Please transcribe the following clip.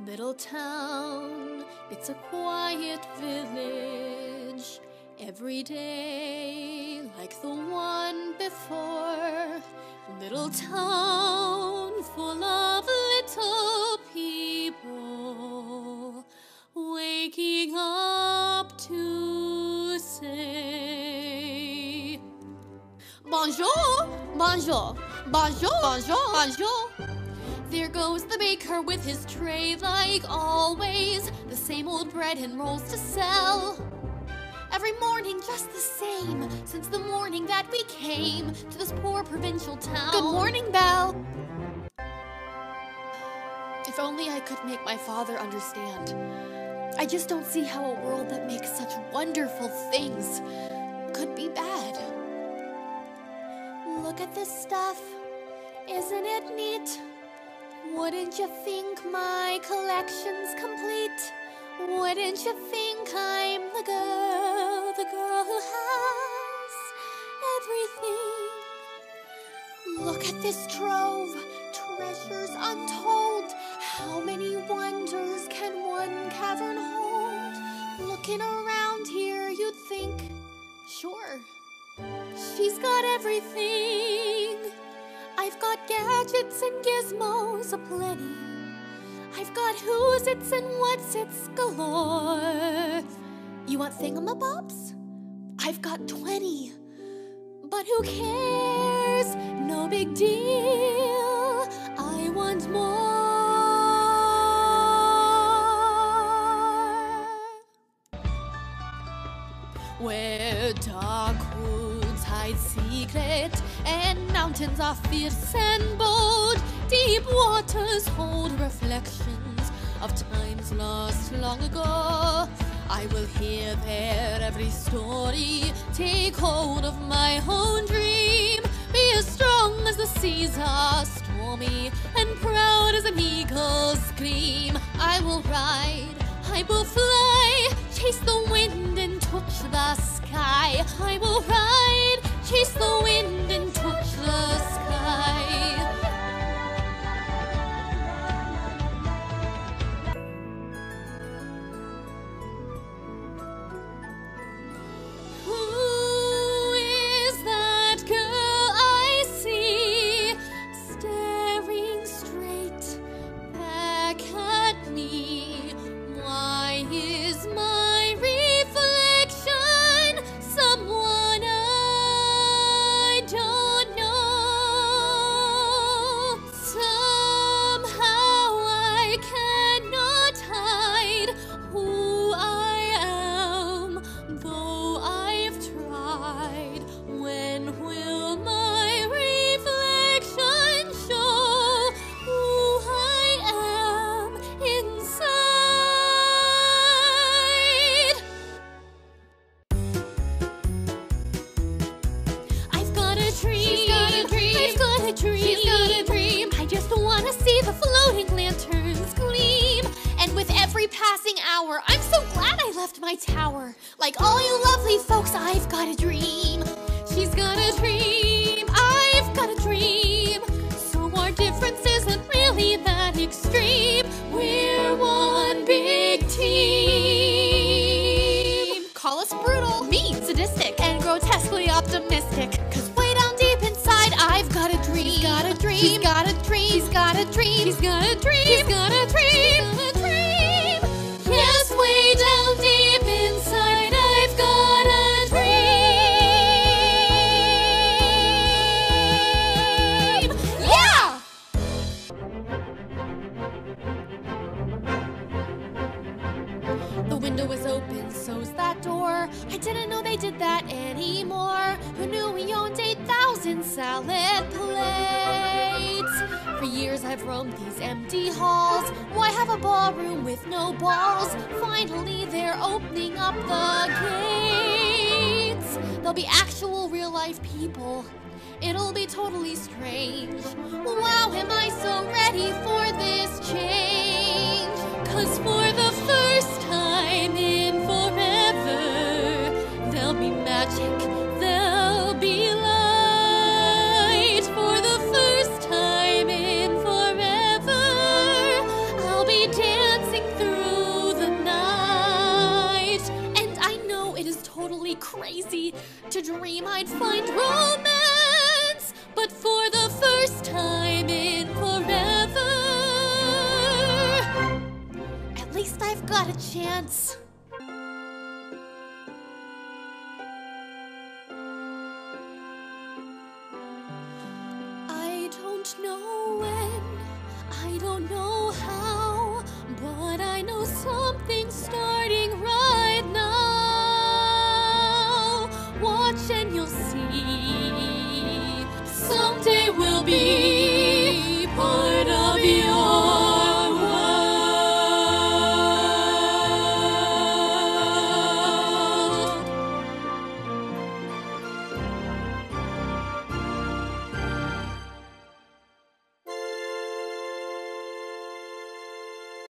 Little town, it's a quiet village. Every day, like the one before. Little town full of little people waking up to say bonjour, bonjour, bonjour, bonjour, bonjour. There goes the baker with his tray like always. The same old bread and rolls to sell. Every morning just the same, since the morning that we came to this poor provincial town. Good morning, Belle. If only I could make my father understand. I just don't see how a world that makes such wonderful things could be bad. Look at this stuff. Isn't it neat? Wouldn't you think my collection's complete? Wouldn't you think I'm the girl who has everything? Look at this trove, treasures untold. How many wonders can one cavern hold? Looking around here, you'd think, sure, she's got everything. I've got gadgets and gizmos aplenty. I've got who's its and what's its galore. You want thingamabobs? I've got 20. But who cares? No big deal. I want more. Where dark woods hide secret and mountains are fierce and bold, deep waters hold reflections of times lost long ago. I will hear their every story, take hold of my own dream, be as strong as the seas are stormy, and proud as an eagle's scream. I will ride, I will fly, chase the wind and touch the sky. I will ride, chase the wind and touch the sky. Who is that girl I see staring straight back at me? Why is my reflection someone I don't know? Somehow I cannot hide who I am, though I've tried. When will my reflection show who I am inside? I've got a dream. She's got a dream. I've got a dream. She's got a dream. I just wanna see the floating lanterns gleam. And with every passing hour, I'm so glad I left my tower. Like all you lovely folks, I've got a dream. She's got a dream. I've got a dream. So our difference isn't really that extreme. We're one big team. Call us brutal, mean, sadistic, and grotesquely optimistic. 'Cause way down deep inside, I've got a dream. She's got a dream. She's got a dream. She's got a dream. She's got a dream. She's got a dream. She's got a dream. Yes, way down deep inside, I've got a dream. Yeah! The window is open, so's that door. I didn't know they did that anymore. Who knew we owned 8,000 salad plates? For years I've roamed these empty halls. Why have a ballroom with no balls? Finally they're opening up the gates. There'll be actual real-life people. It'll be totally strange. Wow, am I so ready for this change? 'Cause for the first time in forever, there'll be magic, there'll be light. For the first time in forever, I'll be dancing might find romance, but for the first time in forever, at least I've got a chance. I don't know when, I don't know how, but I know something's starting right now. Watch and you'll see, someday we'll be